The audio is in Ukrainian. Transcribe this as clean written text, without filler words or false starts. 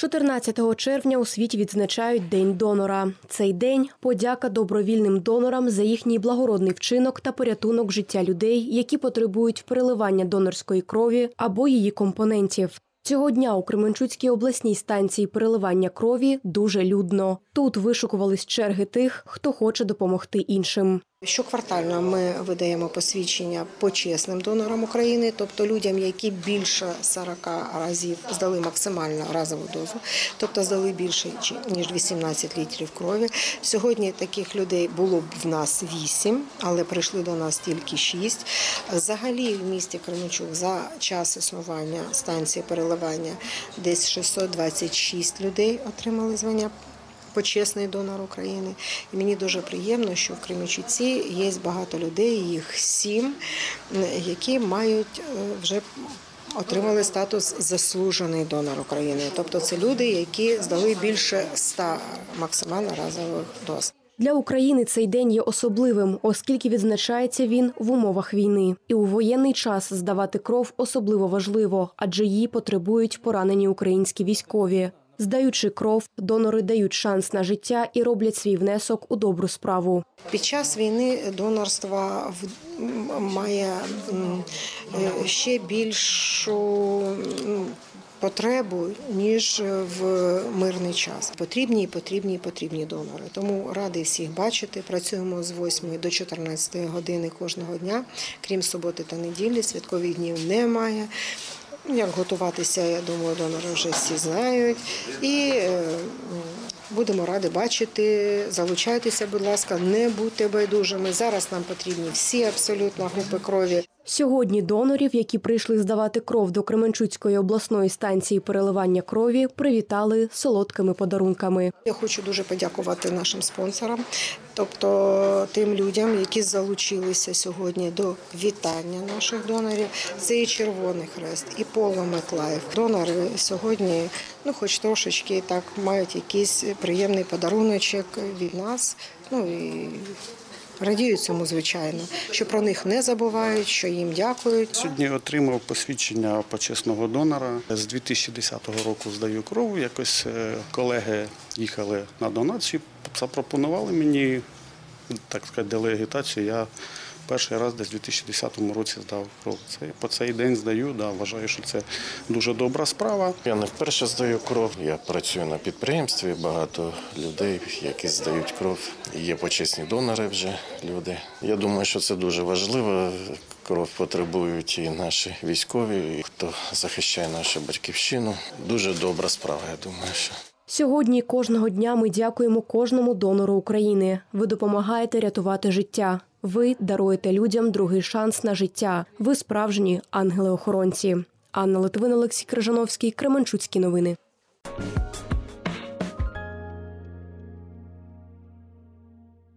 14 червня у світі відзначають День донора. Цей день – подяка добровільним донорам за їхній благородний вчинок та порятунок життя людей, які потребують переливання донорської крові або її компонентів. Цього дня у Кременчуцькій обласній станції переливання крові дуже людно. Тут вишукувались черги тих, хто хоче допомогти іншим. Щоквартально ми видаємо посвідчення почесним донорам України, тобто людям, які більше 40 разів здали максимальну разову дозу, тобто здали більше, ніж 18 літрів крові. Сьогодні таких людей було б в нас 8, але прийшли до нас тільки 6. Взагалі в місті Кременчук за час існування станції переливання десь 626 людей отримали звання почесний донор України. І мені дуже приємно, що в Кременчуці є багато людей, їх 7, які мають вже отримали статус заслужений донор України. Тобто це люди, які здали більше 100 максимально разових доз. Для України цей день є особливим, оскільки відзначається він в умовах війни. І у воєнний час здавати кров особливо важливо, адже її потребують поранені українські військові. Здаючи кров, донори дають шанс на життя і роблять свій внесок у добру справу. Під час війни донорство має ще більшу потребу, ніж в мирний час. Потрібні донори. Тому радий всіх бачити. Працюємо з 8 до 14 години кожного дня. Крім суботи та неділі, святкових днів немає. Як готуватися, я думаю, донори вже всі знають. І будемо раді бачити. Залучайтеся, будь ласка, не будьте байдужими. Зараз нам потрібні всі абсолютно групи крові. Сьогодні донорів, які прийшли здавати кров до Кременчуцької обласної станції переливання крові, привітали солодкими подарунками. Я хочу дуже подякувати нашим спонсорам, тобто тим людям, які залучилися сьогодні до вітання наших донорів. Це і Червоний Хрест, і Поло Миклаїв. Донори сьогодні, хоч трошечки так, мають якийсь приємний подаруночок від нас. І радіють цьому, звичайно, що про них не забувають, що їм дякують. Сьогодні отримав посвідчення почесного донора. З 2010 року здаю кров. Якось колеги їхали на донацію, запропонували мені, так сказати, делегітацію. Я перший раз десь у 2010 році здав кров. По цей день здаю, вважаю, що це дуже добра справа. Я не вперше здаю кров, я працюю на підприємстві, багато людей, які здають кров. Є почесні донори вже люди. Я думаю, що це дуже важливо. Кров потребують і наші військові, і хто захищає нашу батьківщину. Дуже добра справа, я думаю, що. Сьогодні кожного дня ми дякуємо кожному донору України. Ви допомагаєте рятувати життя. Ви даруєте людям другий шанс на життя. Ви справжні ангели-охоронці. Анна Литвин, Олексій Крижановський, Кременчуцькі новини.